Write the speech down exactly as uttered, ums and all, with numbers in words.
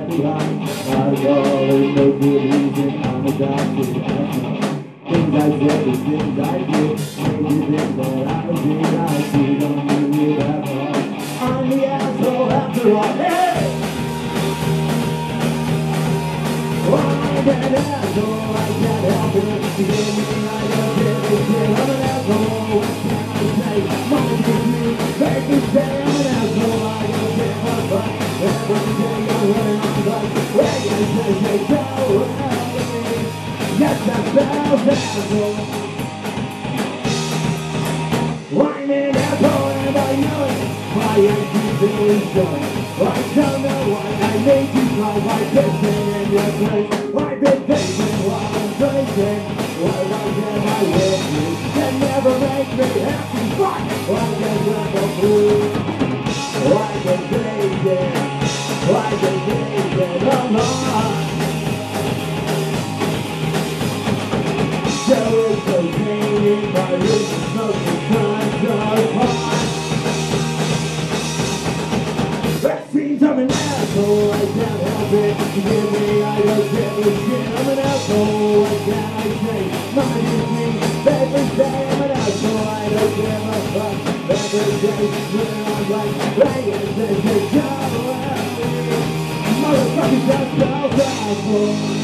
left behind. I call it no good reason, I'm a doctor. Things I said, the things I did, made you think that I was it. I see, don't do it after all. I'm the asshole after all. Hey! I'm an asshole, I can't help it. You gave me, I don't give a shit. I'm an asshole, what can I say? Mama gives me, make me say I'm an asshole. I don't give a fuck. Every day I'm running on the bus. Where you say, say, go help me. Yes, I'm an asshole. I'm an asshole and I know it. Why am I feeling joy? I don't know why I made you cry. Why kissing in your place? Why been thinking while I'm drinking? Why was am I with you? That never make me happy. Fuck! Why does I go blue? Why the crazy? Why the crazy? Come on! So it's okay if I lose smoking tons of pot. That seems I'm an asshole, I can't help it. Forgive me, I don't give a shit. I'm an asshole, what can I say? Mama gives me, every day I'm an asshole, I don't give a fuck. Every day, when I'm like, right, and then they go away. Motherfuckers, that's so asshole.